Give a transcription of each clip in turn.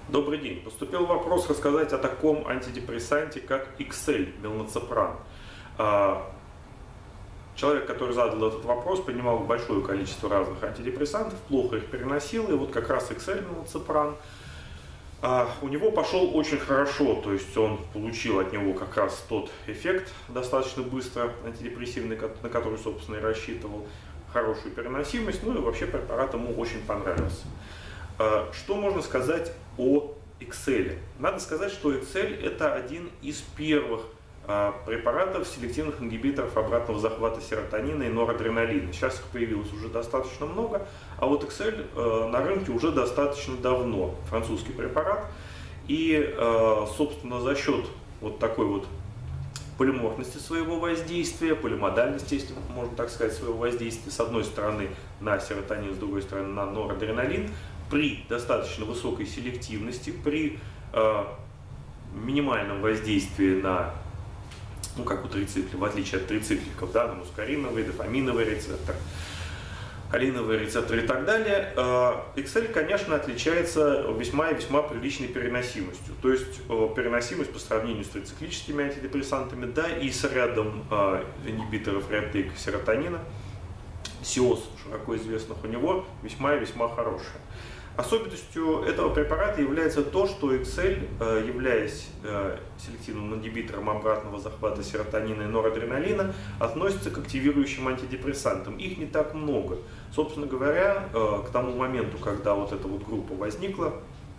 Добрый день. Поступил вопрос рассказать о таком антидепрессанте, как Exel мелноцепран. Человек, который задал этот вопрос, принимал большое количество разных антидепрессантов, плохо их переносил, и вот как раз Exel мелноцепран у него пошел очень хорошо, то есть он получил от него как раз тот эффект достаточно быстро антидепрессивный, на который, собственно, и рассчитывал, хорошую переносимость, ну и вообще препарат ему очень понравился. Что можно сказать о Exel? Надо сказать, что Exel это один из первых препаратов селективных ингибиторов обратного захвата серотонина и норадреналина. Сейчас их появилось уже достаточно много, а вот Exel на рынке уже достаточно давно, французский препарат. И, собственно, за счет вот такой вот полиморфности своего воздействия, полимодальности, если можно так сказать, своего воздействия, с одной стороны на серотонин, с другой стороны на норадреналин, при достаточно высокой селективности, при минимальном воздействии на, ну как у трицикликов, в отличие от трицикликов, да, на мускариновый, дофаминовый рецептор, алиновые рецепторы и так далее, Exel, конечно, отличается весьма и весьма приличной переносимостью. То есть переносимость по сравнению с трициклическими антидепрессантами, да, и с рядом ингибиторов реаптейка серотонина, SIOS, широко известных, у него весьма и весьма хорошая. Особенностью этого препарата является то, что Exel, являясь селективным ингибитором обратного захвата серотонина и норадреналина, относится к активирующим антидепрессантам. Их не так много. Собственно говоря, к тому моменту, когда вот эта вот группа возникла,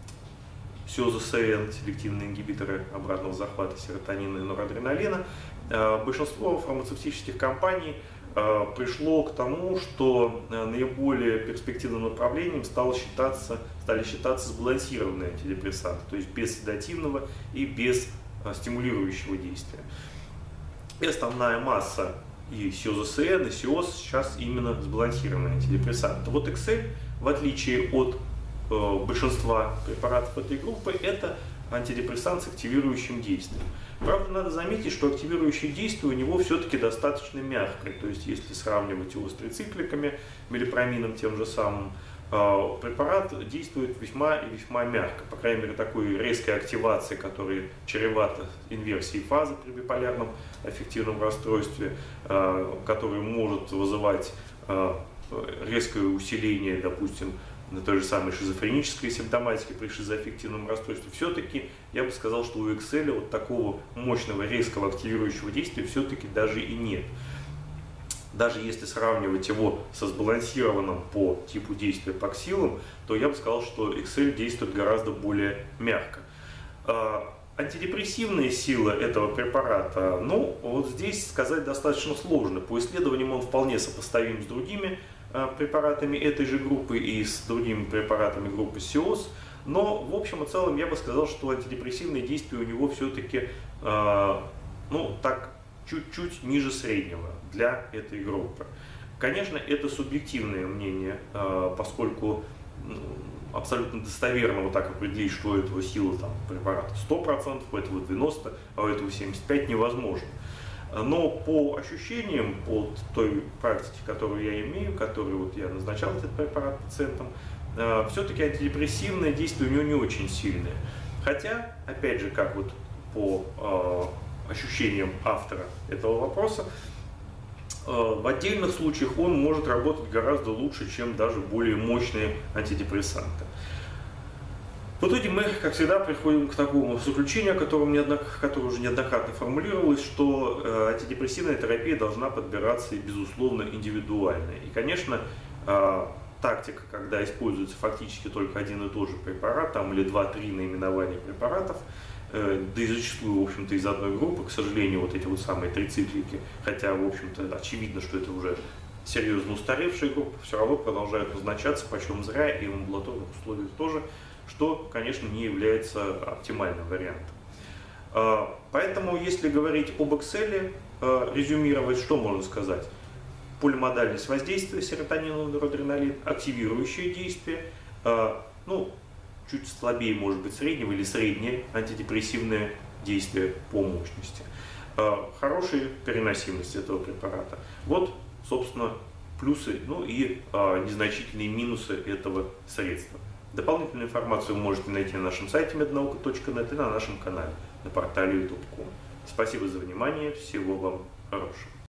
SIOS-СН, селективные ингибиторы обратного захвата серотонина и норадреналина, большинство фармацевтических компаний пришло к тому, что наиболее перспективным направлением стали считаться сбалансированные антидепрессанты, то есть без седативного и без стимулирующего действия. И основная масса и SIOS-СН, и SIOS сейчас именно сбалансированные антидепрессанты. Вот Exel, в отличие от большинства препаратов этой группы, это антидепрессант с активирующим действием. Правда, надо заметить, что активирующее действие у него все-таки достаточно мягкое. То есть, если сравнивать его с трицикликами, мелипромином тем же самым, препарат действует весьма и весьма мягко. По крайней мере, такой резкой активации, которая чревата инверсией фазы при биполярном аффективном расстройстве, который может вызывать резкое усиление, допустим, на той же самой шизофренической симптоматике при шизоаффективном расстройстве, все-таки я бы сказал, что у Exel вот такого мощного резкого активирующего действия все-таки даже и нет. Даже если сравнивать его со сбалансированным по типу действия паксилом, то я бы сказал, что Exel действует гораздо более мягко. Антидепрессивная сила этого препарата, ну, вот здесь сказать достаточно сложно. По исследованиям он вполне сопоставим с другими препаратами этой же группы и с другими препаратами группы SIOS, но в общем и целом я бы сказал, что антидепрессивные действия у него все-таки, ну, так, чуть-чуть ниже среднего для этой группы. Конечно, это субъективное мнение, поскольку абсолютно достоверно вот так определить, что у этого сила там, препарата 100%, у этого 90%, а у этого 75% невозможно. Но по ощущениям, по той практике, которую я имею, которую вот я назначал этот препарат пациентам, все-таки антидепрессивное действие у него не очень сильное. Хотя, опять же, как вот по ощущениям автора этого вопроса, в отдельных случаях он может работать гораздо лучше, чем даже более мощные антидепрессанты. В итоге мы, как всегда, приходим к такому заключению, которое уже неоднократно формулировалось, что антидепрессивная терапия должна подбираться и, безусловно, индивидуально. И, конечно, тактика, когда используется фактически только один и тот же препарат, там, или 2-3 наименования препаратов, да и зачастую, в общем-то, из одной группы, к сожалению, вот эти вот самые трициклики, хотя, в общем-то, очевидно, что это уже серьезно устаревшие группы, все равно продолжают назначаться, почем зря, и в амбулаторных условиях тоже, что, конечно, не является оптимальным вариантом. Поэтому, если говорить об Exel, резюмировать, что можно сказать? Полимодальность воздействия серотонина на норадреналин, активирующее действие, ну, чуть слабее, может быть, среднего или среднее антидепрессивное действие по мощности. Хорошая переносимость этого препарата. Вот, собственно, плюсы, ну и незначительные минусы этого средства. Дополнительную информацию вы можете найти на нашем сайте mednauka.net и на нашем канале на портале youtube.com. Спасибо за внимание, всего вам хорошего.